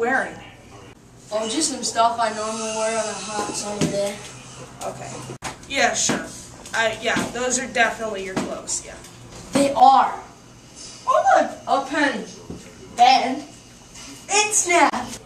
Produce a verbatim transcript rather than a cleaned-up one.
wearing? Oh, just some stuff I normally wear on a hot summer day. Okay. Yeah, sure. I yeah, those are definitely your clothes. Yeah. They are. Oh look, a penny. And it snapped.